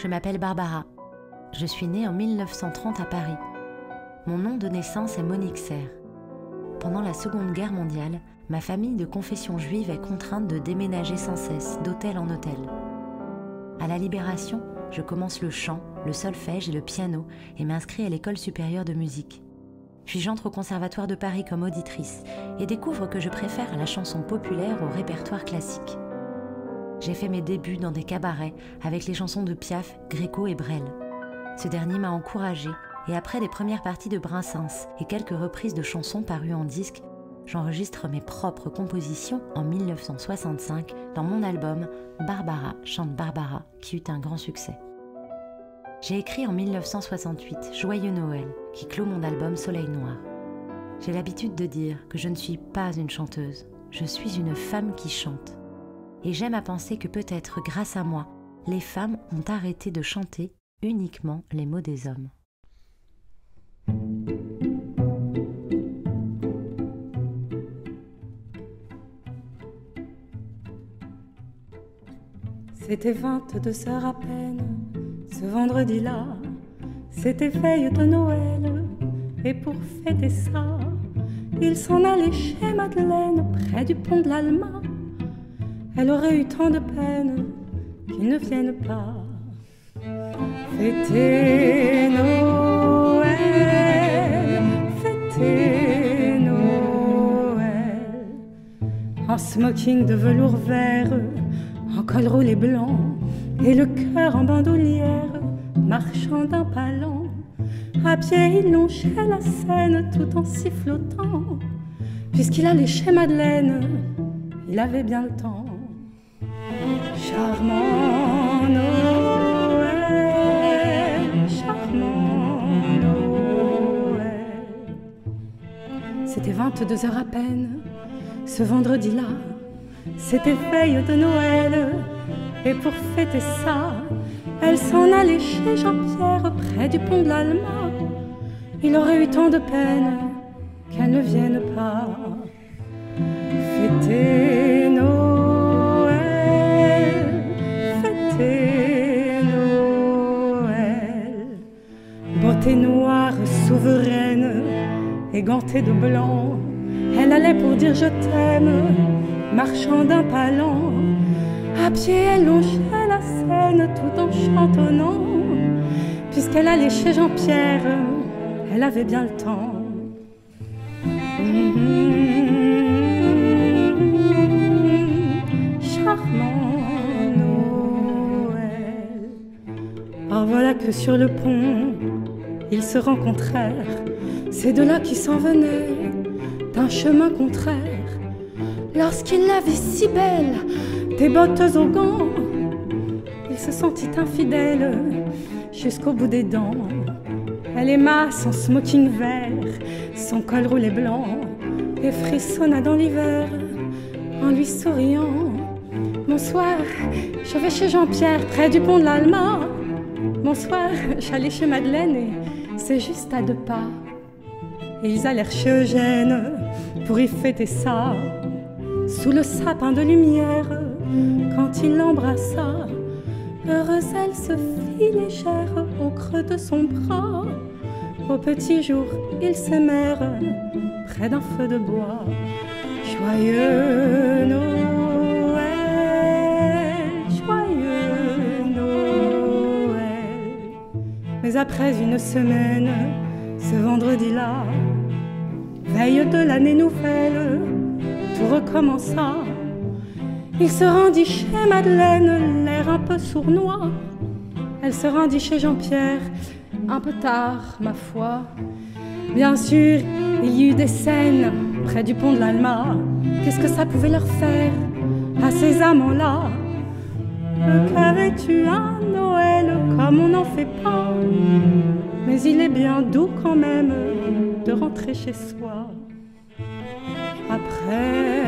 Je m'appelle Barbara. Je suis née en 1930 à Paris. Mon nom de naissance est Monique Serre. Pendant la Seconde Guerre mondiale, ma famille de confession juive est contrainte de déménager sans cesse, d'hôtel en hôtel. À la Libération, je commence le chant, le solfège et le piano et m'inscris à l'école supérieure de musique. Puis j'entre au Conservatoire de Paris comme auditrice et découvre que je préfère la chanson populaire au répertoire classique. J'ai fait mes débuts dans des cabarets avec les chansons de Piaf, Gréco et Brel. Ce dernier m'a encouragée et après des premières parties de Brassens et quelques reprises de chansons parues en disque, j'enregistre mes propres compositions en 1965 dans mon album « Barbara chante Barbara » qui eut un grand succès. J'ai écrit en 1968 « Joyeux Noël » qui clôt mon album « Soleil Noir ». J'ai l'habitude de dire que je ne suis pas une chanteuse, je suis une femme qui chante. Et j'aime à penser que peut-être grâce à moi, les femmes ont arrêté de chanter uniquement les mots des hommes. C'était 22 heures à peine, ce vendredi-là, c'était veille de Noël, et pour fêter ça, il s'en allait chez Madeleine, près du pont de l'Alma. Elle aurait eu tant de peine qu'il ne vienne pas fêter Noël, fêter Noël. En smoking de velours vert, en col roulé blanc, et le cœur en bandoulière, marchant d'un pas lent. À pied il longeait la Seine tout en sifflotant, puisqu'il allait chez Madeleine, il avait bien le temps. Charmant Noël, charmant Noël. C'était 22 heures à peine, ce vendredi-là, c'était veille de Noël, et pour fêter ça, elle s'en allait chez Jean-Pierre, près du pont de l'Alma. Il aurait eu tant de peine qu'elle ne vienne pas fêter Noël, fêter Noël. Beauté noire, souveraine, égantée de blanc, elle allait pour dire je t'aime, marchant d'un pas lent. À pied elle longeait la Seine tout en chantonnant, puisqu'elle allait chez Jean-Pierre, elle avait bien le temps. Charmant Noël. Ah voilà que sur le pont, ils se rencontrèrent, ces deux-là qui s'en venaient d'un chemin contraire. Lorsqu'il la vit si belle, des bottes aux gants, il se sentit infidèle jusqu'au bout des dents. Elle aima son smoking vert, son col roulé blanc, et frissonna dans l'hiver en lui souriant. Bonsoir, je vais chez Jean-Pierre près du pont de l'Alma. Bonsoir, j'allais chez Madeleine et c'est juste à 2 pas. Et ils allèrent chez Eugène pour y fêter ça, sous le sapin de lumière. Quand il l'embrassa, heureuse elle se fit légère au creux de son bras. Au petit jour, ils s'aimèrent près d'un feu de bois. Joyeux Noël, joyeux Noël. Mais après une semaine, ce vendredi-là, veille de l'année nouvelle, tout recommença. Il se rendit chez Madeleine, l'air un peu sournois. Elle se rendit chez Jean-Pierre, un peu tard, ma foi. Bien sûr, il y eut des scènes près du pont de l'Alma. Qu'est-ce que ça pouvait leur faire à ces amants-là? Qu'avais-tu un Noël comme on n'en fait pas? Mais il est bien doux quand même de rentrer chez soi. Après